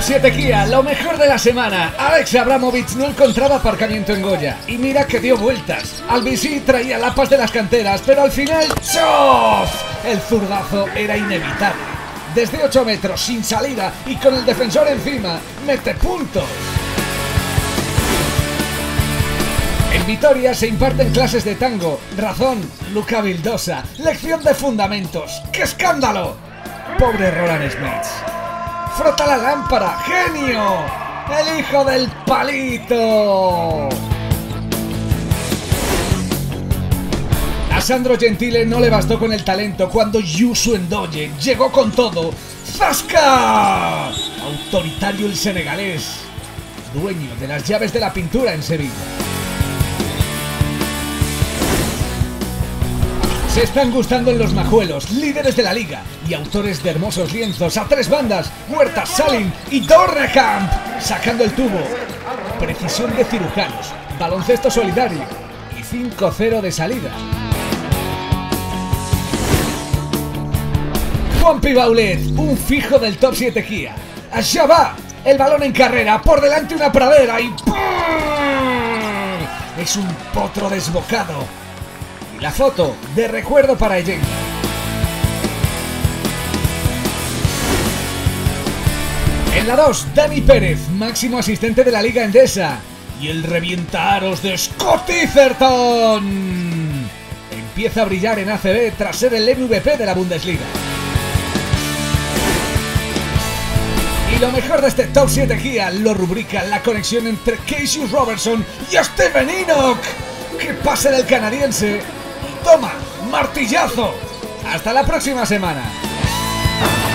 7 Kia, lo mejor de la semana. Alex Abramovich no encontraba aparcamiento en Goya y mira que dio vueltas. Albisí traía lapas de las canteras, pero al final ¡chof! El zurdazo era inevitable. Desde 8 metros, sin salida y con el defensor encima, mete puntos. En Vitoria se imparten clases de tango. Razón, Luca Vildosa. Lección de fundamentos. ¡Qué escándalo! Pobre Roland Smith. ¡Frota la lámpara! ¡Genio! ¡El hijo del palito! A Sandro Gentile no le bastó con el talento cuando Youssou N'Doye llegó con todo. ¡Zasca! Autoritario el senegalés, dueño de las llaves de la pintura en Sevilla. Se están gustando en los Majuelos, líderes de la liga y autores de hermosos lienzos a 3 bandas, Huerta, Salim y Torrecamp, sacando el tubo. Precisión de cirujanos, baloncesto solidario y 5-0 de salida. Juanpi Baulet, un fijo del top 7 Kia. Allá va, el balón en carrera, por delante una pradera y ¡pum! Es un potro desbocado. La foto de recuerdo para ella. En la 2, Dani Pérez, máximo asistente de la Liga Endesa. Y el revientaros de Scott Etherton empieza a brillar en ACB tras ser el MVP de la Bundesliga. Y lo mejor de este Top 7 Kia lo rubrica la conexión entre Cassius Robertson y Steven Enoch. ¡Qué pase del canadiense! ¡Toma! ¡Martillazo! ¡Hasta la próxima semana!